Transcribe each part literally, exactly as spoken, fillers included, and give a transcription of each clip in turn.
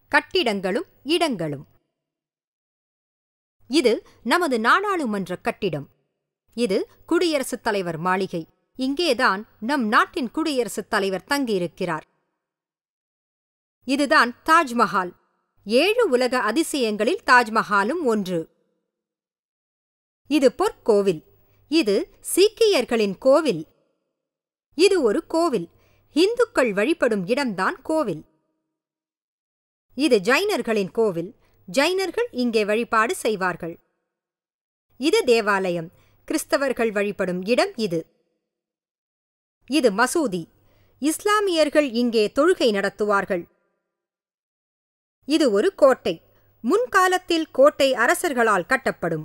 கட்டிடங்களும் இடங்களும். இது நமது நாடாளுமன்ற கட்டிடம். இது குடியரசுத் தலைவர் மாளிகை. இங்கேதான் நம் நாட்டின் குடியரசுத் தலைவர் தங்கியிருக்கிறார். இதுதான் தாஜ்மஹால். ஏழு உலக அதிசயங்களில் தாஜ்மஹாலும் ஒன்று. இது பொற்கோவில். இது சீக்கியர்களின் கோவில். இது ஒரு கோவில். இந்துக்கள் வழிபடும் இடம்தான் கோவில். இது ஜைனர்களின் கோவில். ஜைனர்கள் இங்கே வழிபாடு செய்வார்கள். இது தேவாலயம். கிறிஸ்தவர்கள் வழிபடும் இடம் இது. இது மசூதி. இஸ்லாமியர்கள் இங்கே தொழுகை நடத்துவார்கள். இது ஒரு கோட்டை. முன்காலத்தில் கோட்டை அரசர்களால் கட்டப்படும்.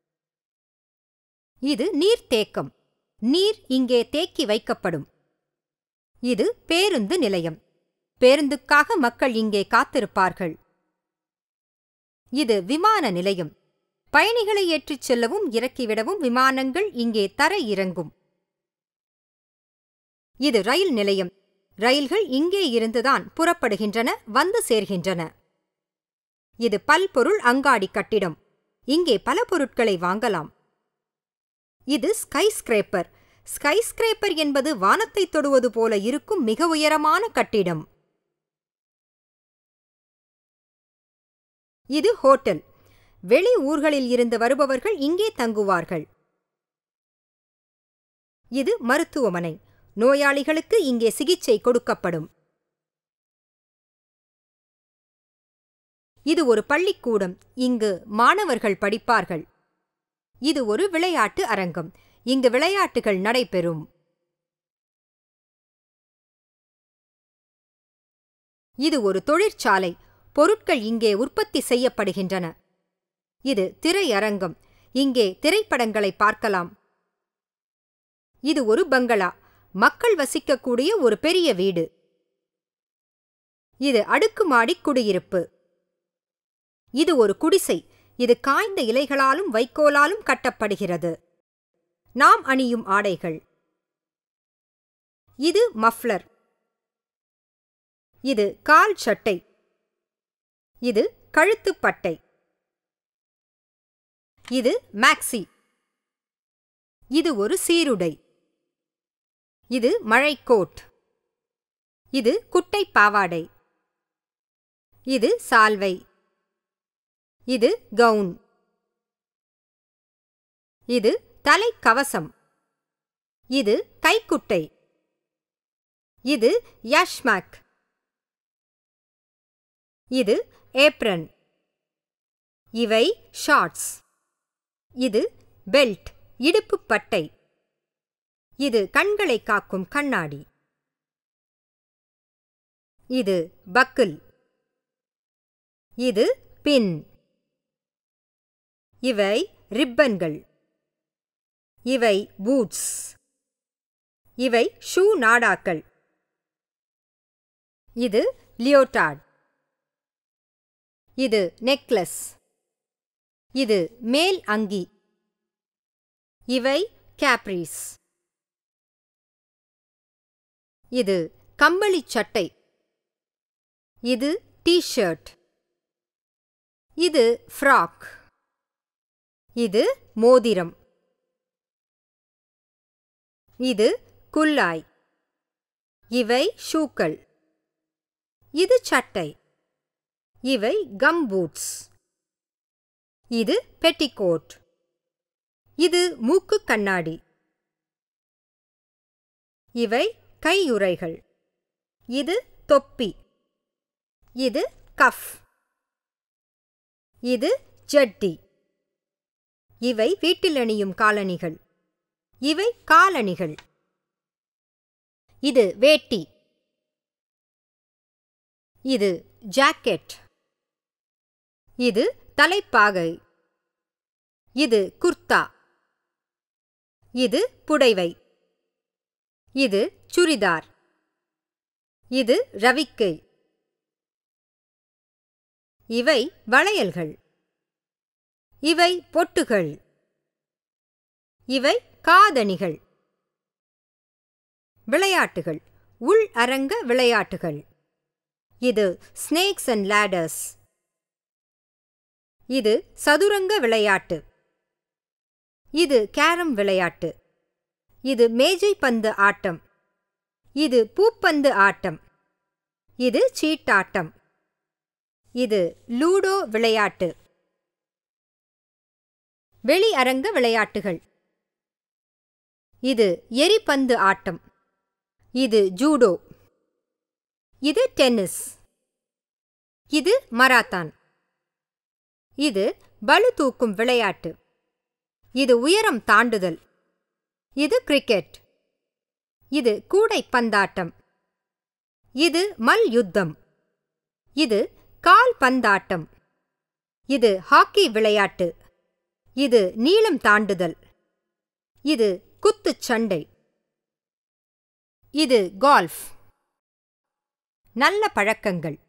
இது நீர்த்தேக்கம். நீர் இங்கே தேக்கி வைக்கப்படும். இது பேருந்து நிலையம். பேருந்துக்காக மக்கள் இங்கே காத்திருப்பார்கள். இது விமான நிலையம். பயணிகளை ஏற்றிச் செல்லவும் இறக்கிவிடவும் விமானங்கள் இங்கே தர இறங்கும். இது ரயில் நிலையம். ரயில்கள் இங்கே இருந்துதான் புறப்படுகின்றன, வந்து சேர்கின்றன. இது பல்பொருள் அங்காடி கட்டிடம். இங்கே பல பொருட்களை வாங்கலாம். இது ஸ்கை ஸ்கிரேப்பர். ஸ்கை ஸ்கிரேப்பர் என்பது வானத்தை தொடுவது போல இருக்கும் மிக உயரமான கட்டிடம். இது ஹோட்டல். வெளி ஊர்களில் இருந்து வருபவர்கள் இங்கே தங்குவார்கள். இது மருத்துவமனை. நோயாளிகளுக்கு இங்கே சிகிச்சை கொடுக்கப்படும். இது ஒரு பள்ளிக்கூடம். இங்கு மாணவர்கள் படிப்பார்கள். இது ஒரு விளையாட்டு அரங்கம். இங்கு விளையாட்டுகள் நடைபெறும். இது ஒரு தொழிற்சாலை. பொருட்கள் இங்கே உற்பத்தி செய்யப்படுகின்றன. இது திரையரங்கம். இங்கே திரைப்படங்களை பார்க்கலாம். இது ஒரு பங்களா. மக்கள் வசிக்கக்கூடிய ஒரு பெரிய வீடு. இது அடுக்குமாடி குடியிருப்பு. இது ஒரு குடிசை. இது காய்ந்த இலைகளாலும் வைக்கோலாலும் கட்டப்படுகிறது. நாம் அணியும் ஆடைகள். இது மஃப்ளர். இது கால் சட்டை. இது கழுத்துப்பட்டை. இது மேக்ஸி. இது ஒரு சீருடை. இது மழைக்கோட். இது குட்டை பாவாடை. இது சால்வை. இது கவுன். இது தலைக்கவசம். இது கைக்குட்டை. இது யாஷ்மாக். இது ஏப்ரன். இவை ஷார்ட்ஸ். இது பெல்ட், இடுப்பு பட்டை. இது கண்களை காக்கும் கண்ணாடி. இது பக்கிள். இது பின். இவை ரிப்பன்கள். இவை பூட்ஸ். இவை ஷூ நாடாக்கள். இது லியோட்டார்ட். இது நெக்லஸ். இது மேல் அங்கி. இவை கேப்ரீஸ். இது கம்பளி சட்டை. இது டி-ஷர்ட். இது ஃப்ராக். இது மோதிரம். இது குல்லாய். இவை ஷூக்கள். இது சட்டை. இவை கம் பூட்ஸ். இது பெட்டிகோட். இது மூக்கு கண்ணாடி. இவை கையுறைகள். இது தொப்பி. இது கஃப். இது ஜட்டி. இவை வீட்டில் அணியும் காலணிகள். இவை காலணிகள். இது வேட்டி. இது ஜாக்கெட். இது தலைப்பாகை. இது குர்தா. இது புடைவை. இது சுரிதார். இது ரவிக்கை. இவை வளையல்கள். இவை பொட்டுகள். இவை காதணிகள். விளையாட்டுகள். உள் அரங்க விளையாட்டுகள். இது ஸ்னேக்ஸ் அண்ட் லேடர்ஸ். இது சதுரங்க விளையாட்டு. இது கேரம் விளையாட்டு. இது மேஜை பந்து ஆட்டம். இது பூப்பந்து ஆட்டம். இது சீட்டாட்டம். இது லூடோ விளையாட்டு. வெளி அரங்க விளையாட்டுகள். இது எரிபந்து ஆட்டம். இது ஜூடோ. இது டென்னிஸ். இது மராத்தான். இது பளு தூக்கும் விளையாட்டு. இது உயரம் தாண்டுதல். இது கிரிக்கெட். இது கூடைப்பந்தாட்டம். இது மல்யுத்தம். இது கால் பந்தாட்டம். இது ஹாக்கி விளையாட்டு. இது நீளம் தாண்டுதல். இது குத்துச்சண்டை. இது கோல்ஃப். நல்ல பழக்கங்கள்.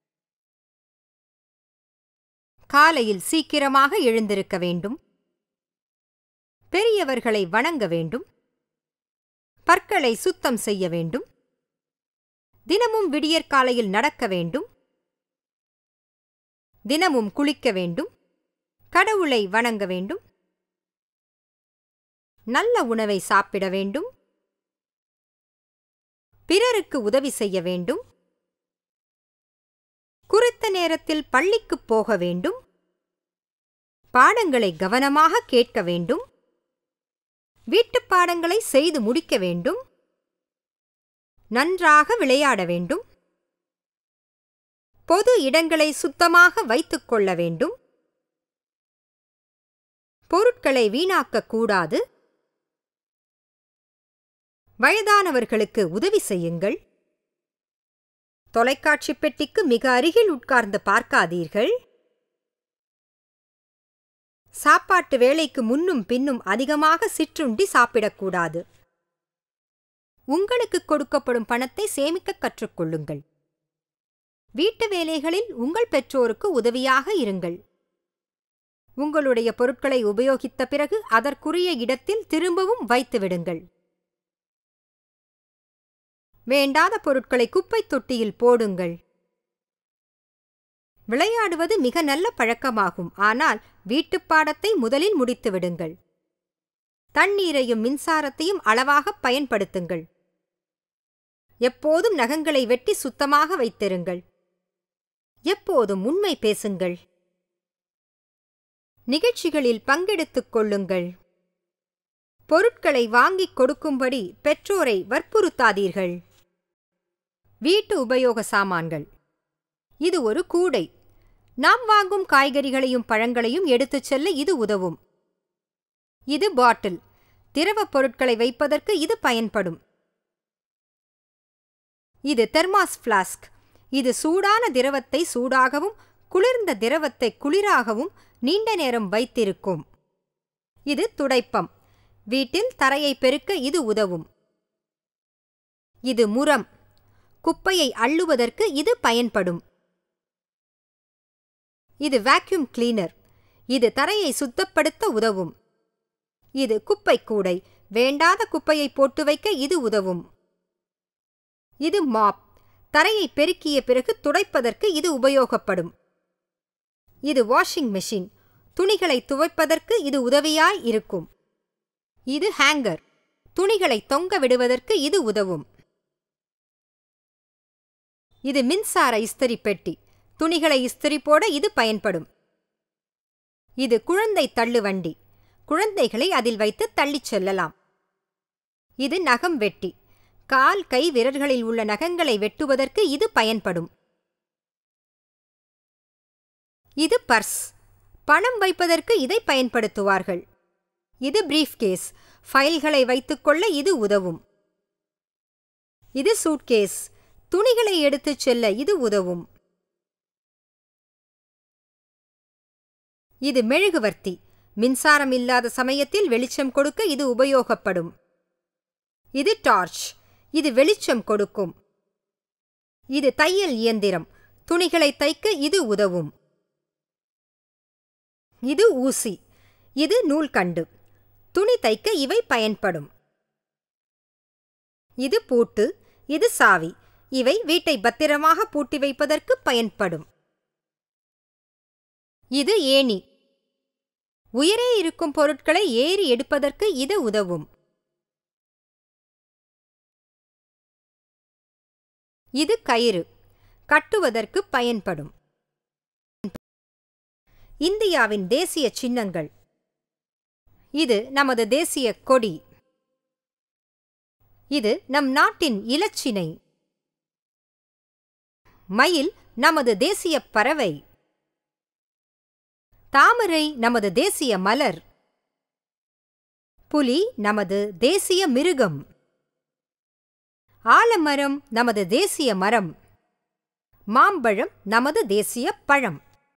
காலையில் சீக்கிரமாக எழுந்திருக்க வேண்டும். பெரியவர்களை வணங்க வேண்டும். பற்களை சுத்தம் செய்ய வேண்டும். தினமும் விடியற்காலையில் நடக்க வேண்டும். தினமும் குளிக்க வேண்டும். கடவுளை வணங்க வேண்டும். நல்ல உணவை சாப்பிட வேண்டும். பிறருக்கு உதவி செய்ய வேண்டும். குறித்த நேரத்தில் பள்ளிக்குப் போக வேண்டும். பாடங்களை கவனமாக கேட்க வேண்டும். வீட்டுப் பாடங்களை செய்து முடிக்க வேண்டும். நன்றாக விளையாட வேண்டும். பொது இடங்களை சுத்தமாக வைத்துக் கொள்ள வேண்டும். பொருட்களை வீணாக்கக் கூடாது. வயதானவர்களுக்கு உதவி செய்யுங்கள். தொலைக்காட்சி பெட்டிக்கு மிக அருகில் உட்கார்ந்து பார்க்காதீர்கள். சாப்பாட்டு வேளைக்கு முன்னும் பின்னும் அதிகமாக சிற்றுண்டி சாப்பிடக்கூடாது. உங்களுக்கு கொடுக்கப்படும் பணத்தை சேமிக்க கற்றுக்கொள்ளுங்கள். வீட்டு வேலைகளில் உங்கள் பெற்றோருக்கு உதவியாக இருங்கள். உங்களுடைய பொருட்களை உபயோகித்த பிறகு அதற்குரிய இடத்தில் திரும்பவும் வைத்துவிடுங்கள். வேண்டாத பொருட்களை குப்பைத் தொட்டியில் போடுங்கள். விளையாடுவது மிக நல்ல பழக்கமாகும். ஆனால் வீட்டுப் பாடத்தை முதலில் முடித்துவிடுங்கள். தண்ணீரையும் மின்சாரத்தையும் அளவாக பயன்படுத்துங்கள். எப்போதும் நகங்களை வெட்டி சுத்தமாக வைத்திருங்கள். எப்போதும் உண்மை பேசுங்கள். நிகழ்ச்சிகளில் பங்கெடுத்துக் கொள்ளுங்கள். பொருட்களை வாங்கிக் கொடுக்கும்படி பெற்றோரை வற்புறுத்தாதீர்கள். வீட்டு உபயோக சாமான்கள். இது ஒரு கூடை. நாம் வாங்கும் காய்கறிகளையும் பழங்களையும் எடுத்துச் செல்ல இது உதவும். இது பாட்டில். திரவப் பொருட்களை வைப்பதற்கு இது பயன்படும். இது தெர்மாஸ் ஃப்ளாஸ்க். இது சூடான திரவத்தை சூடாகவும் குளிர்ந்த திரவத்தை குளிராகவும் நீண்ட நேரம் வைத்திருக்கும். இது துடைப்பம். வீட்டில் தரையை பெருக்க இது உதவும். இது முறம். குப்பையை அள்ளுவதற்கு இது பயன்படும். இது வாக்யூம் கிளீனர். இது தரையை சுத்தப்படுத்த உதவும். இது குப்பை கூடை. வேண்டாத குப்பையை போட்டு வைக்க இது உதவும். இது மாப். தரையை பெருக்கிய பிறகு துடைப்பதற்கு இது உபயோகப்படும். இது வாஷிங் மெஷின். துணிகளை துவைப்பதற்கு இது உதவியாய் இருக்கும். இது ஹேங்கர். துணிகளை தொங்க விடுவதற்கு இது உதவும். இது மின்சார இஸ்திரி பெட்டி. துணிகளை இஸ்திரி போட இது பயன்படும். இது குழந்தை தள்ளுவண்டி. குழந்தைகளை அதில் வைத்து தள்ளிச் செல்லலாம். இது நகம் வெட்டி. கால் கை விரல்களில் உள்ள நகங்களை வெட்டுவதற்கு இது பயன்படும். இது பர்ஸ். பணம் வைப்பதற்கு இதை பயன்படுத்துவார்கள். இது பிரீஃப்கேஸ். ஃபைல்களை வைத்துக்கொள்ள இது உதவும். இது சூட்கேஸ். துணிகளை எடுத்துச் செல்ல இது உதவும். இது மெழுகுவர்த்தி. மின்சாரம் இல்லாத சமயத்தில் வெளிச்சம் கொடுக்க இது உபயோகப்படும். இது டார்ச். இது வெளிச்சம் கொடுக்கும். இது தையல் இயந்திரம். துணிகளை தைக்க இது உதவும். இது ஊசி. இது நூல்கண்டு. துணி தைக்க இவை பயன்படும். இது பூட்டு. இது சாவி. இவை வீட்டை பத்திரமாக பூட்டி வைப்பதற்கு பயன்படும். இது ஏணி. உயரே இருக்கும் பொருட்களை ஏறி எடுப்பதற்கு இது உதவும். இது கயிறு. கட்டுவதற்கு பயன்படும். இந்தியாவின் தேசிய சின்னங்கள். இது நமது தேசிய கொடி. இது நம் நாட்டின் இலச்சினை. மயில் நமது தேசிய பறவை. தாமரை நமது தேசிய மலர். புலி நமது தேசிய மிருகம். ஆலமரம் நமது தேசிய மரம். மாம்பழம் நமது தேசிய பழம்.